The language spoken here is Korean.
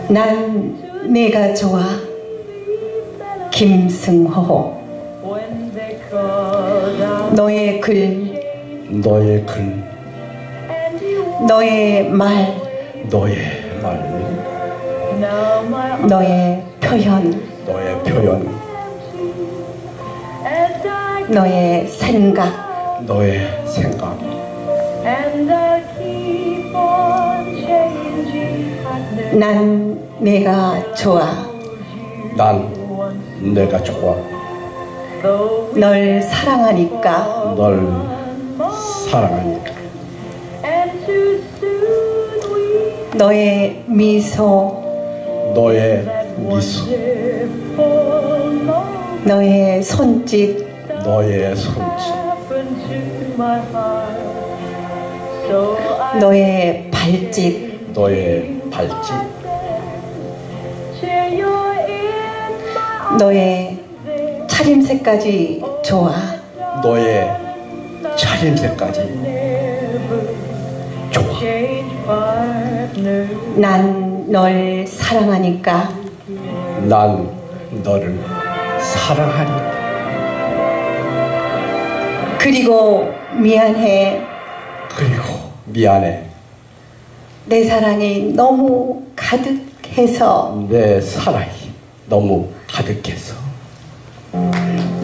난 내가 좋아. 김승호. 너의 글, 너의 글, 너의 말, 너의 말, 너의 표현, 너의 표현, 너의 생각, 너의 생각. 난 내가 좋아. 난 내가 좋아. 널 사랑하니까. 널 사랑하니까. 너의 미소, 너의 미소, 너의 손짓, 너의 손짓, 너의 발짓, 너의 발짓, 너의 차림새까지 좋아. 너의 차림새까지 좋아. 난 널 사랑하니까. 난 너를 사랑하니까. 그리고 미안해. 그리고 미안해. 내 사랑이 너무 가득해서. 내 사랑이 너무 가득해서.